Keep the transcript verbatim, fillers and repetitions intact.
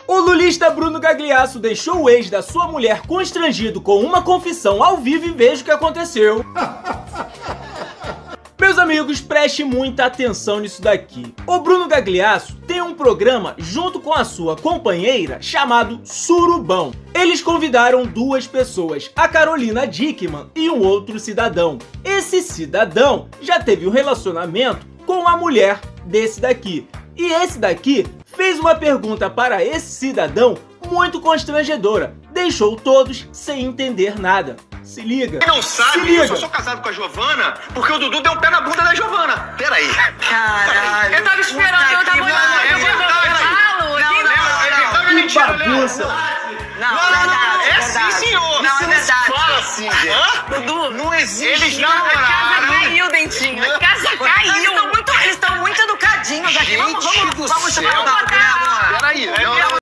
O lulista Bruno Gagliasso deixou o ex da sua mulher constrangido com uma confissão ao vivo e veja o que aconteceu. Meus amigos, preste muita atenção nisso daqui. O Bruno Gagliasso tem um programa junto com a sua companheira chamado Surubão. Eles convidaram duas pessoas, a Carolina Dickmann e um outro cidadão. Esse cidadão já teve um relacionamento com a mulher desse daqui. E esse daqui fez uma pergunta para esse cidadão muito constrangedora. Deixou todos sem entender nada. Se liga. Quem não sabe, eu só sou casado com a Giovana porque o Dudu deu um pé na bunda da Giovana. Peraí. Caralho. Eu tava esperando, eu tava olhando. Que bagunça. Não, não, não, é sim, senhor. Não, é verdade. Fala assim, gente. Dudu, Não existe. Eles não, a casa caiu, Dentinho. A casa caiu. Eles estão muito, eles estão muito educadinhos aqui. Vamos, vamos, vamos chamar o papo, né, amor? Peraí.